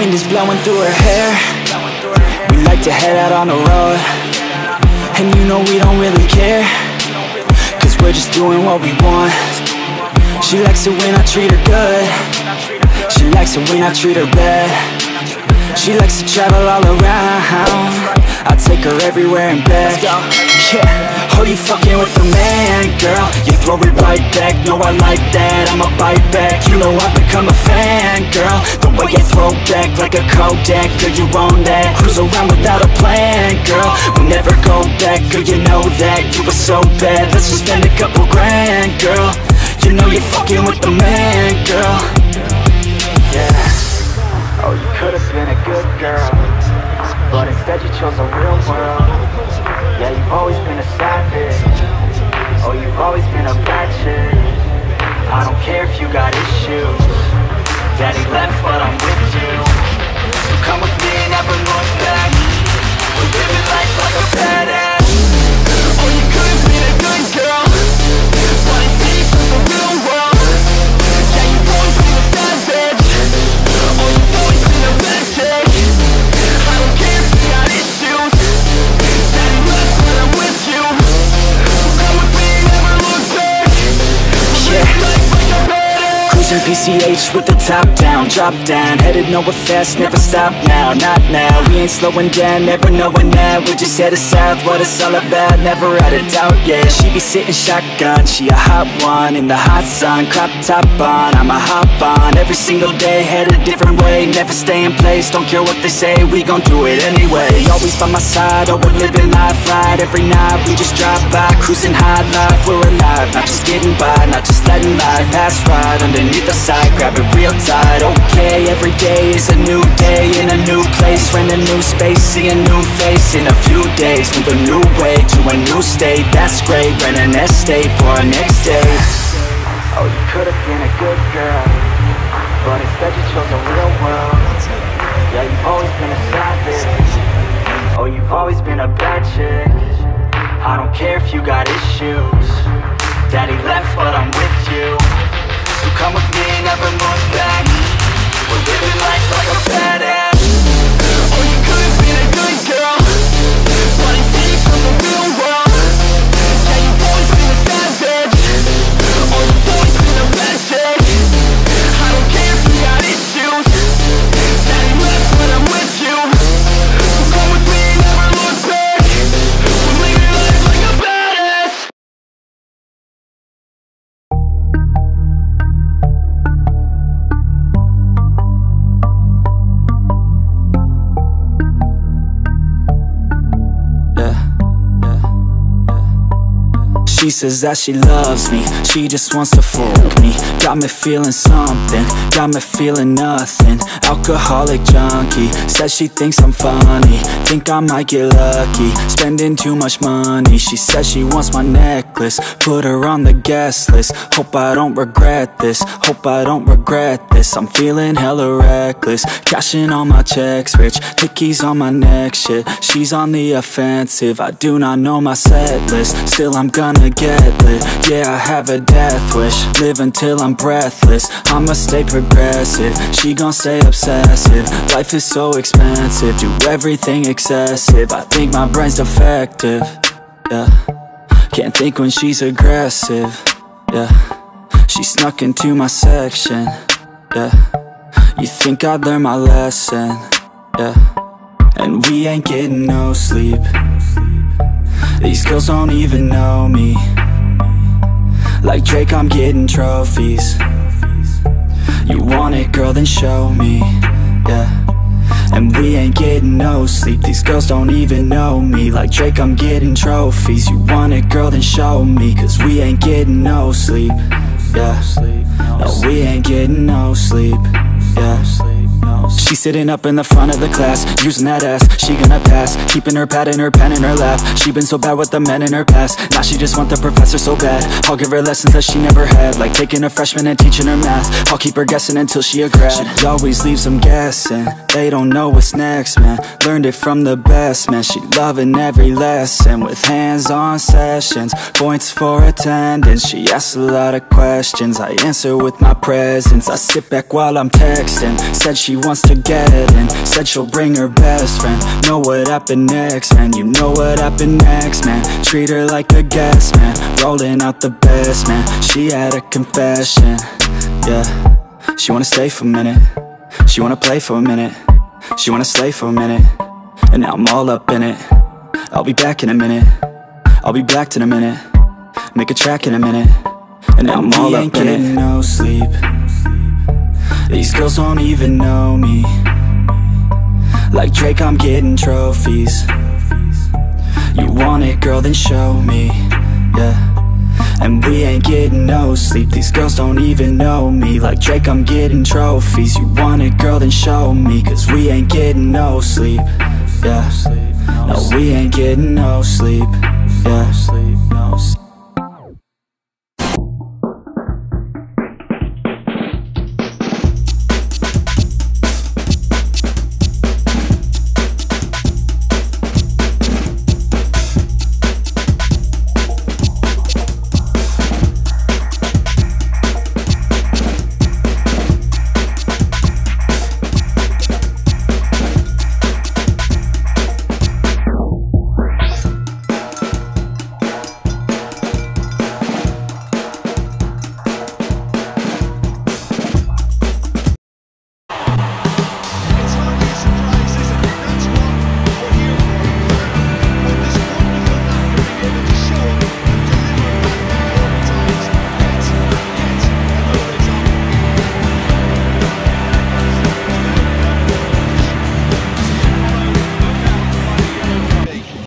wind is blowing through her hair. We like to head out on the road, and you know we don't really care, cause we're just doing what we want. She likes it when I treat her good. She likes it when I treat her bad. She likes to travel all around. I take her everywhere and back. Yeah, oh, you fucking with the man, girl. You throw it right back, no, I like that. I'ma bite back, you know I've become a fan, girl. The way you throw back like a Kodak, girl, you own that. Cruise around without a plan, girl. We'll never go back, girl, you know that. You were so bad, let's just spend a couple grand, girl. You know you're fucking with the man, girl. Yeah. Oh, you could've been a good girl, but instead you chose a real world. Yeah, you've always been a savage. Oh, you've always been a bad chick. I don't care if you got issues. Daddy left, but I'm with you. So come with me, never look back. We're living life like a badass. Oh, you could've been a good girl, but instead you chose a real world. Yeah, you've always been a savage. Oh, you've always been a bad chick. I don't care if you got issues. Daddy left, but I'm with you. So come with me, never look back. We're living life like a badass. Cruising PCH with the top down, drop down, headed nowhere fast, never stop now, not now. We ain't slowing down, never knowing that. We just headed south, what it's all about, never out of doubt, yeah. She be sitting shotgun, she a hot one, in the hot sun, crop top on, I'ma hop on, every single day, head a different way, never stay in place, don't care what they say, we gon' do it anyway. Always by my side, oh, we're living life right, every night we just drive by, cruising high life, we're alive, not just getting by, not just letting life pass right underneath the side, grab it real tight. Okay, every day is a new day in a new place, rent a new space, see a new face in a few days, move a new way to a new state, that's great, rent an estate for our next day. Oh, you could've been a good girl, but instead you chose a real world. Yeah, you've always been a savage. Oh, you've always been a bad chick. I don't care if you got issues. Daddy left, but I'm with you. So come with me, never look back. We're living life like a badass. Oh, you could've been a good girl, but instead you chose a real world. Yeah, you've always been a savage. Oh, you've always been a bad chick. I don't care if you got issues. Daddy left, but I'm with you. So come with me, never look back. We're living life like a badass. She says that she loves me, she just wants to fuck me. Got me feeling something, got me feeling nothing. Alcoholic junkie, says she thinks I'm funny. Think I might get lucky, spending too much money. She says she wants my necklace, put her on the guest list. Hope I don't regret this, hope I don't regret this. I'm feeling hella reckless, cashing all my checks rich. Hickeys on my neck, shit, she's on the offensive. I do not know my set list, still I'm gonna get lit. Yeah, I have a death wish, live until I'm breathless. I'ma stay progressive, she gon' stay obsessive. Life is so expensive, do everything excessive. I think my brain's defective, yeah. Can't think when she's aggressive, yeah. She snuck into my section, yeah. You think I'd learn my lesson, yeah. And we ain't getting no sleep. These girls don't even know me. Like Drake, I'm getting trophies. You want it, girl, then show me, yeah. And we ain't getting no sleep. These girls don't even know me. Like Drake, I'm getting trophies. You want it, girl, then show me. Cause we ain't getting no sleep, yeah. No, we ain't getting no sleep, yeah. She's sitting up in the front of the class, using that ass, she gonna pass. Keeping her pad and her pen in her lap. She been so bad with the men in her past. Now she just want the professor so bad. I'll give her lessons that she never had, like taking a freshman and teaching her math. I'll keep her guessing until she a grad. She always leaves them guessing, they don't know what's next, man. Learned it from the best, man. She loving every lesson, with hands-on sessions, points for attendance. She asks a lot of questions, I answer with my presence. I sit back while I'm texting, said she she wants to get in. Said she'll bring her best friend. Know what happened next, man. You know what happened next, man. Treat her like a guest, man. Rolling out the best, man. She had a confession, yeah. She wanna stay for a minute. She wanna play for a minute. She wanna slay for a minute. And now I'm all up in it. I'll be back in a minute. I'll be back in a minute. Make a track in a minute. And now I'm all up in it. No sleep. These girls don't even know me. Like Drake, I'm getting trophies. You want it, girl, then show me, yeah. And we ain't getting no sleep. These girls don't even know me. Like Drake, I'm getting trophies. You want it, girl, then show me. Cause we ain't getting no sleep, yeah. No, we ain't getting no sleep, yeah.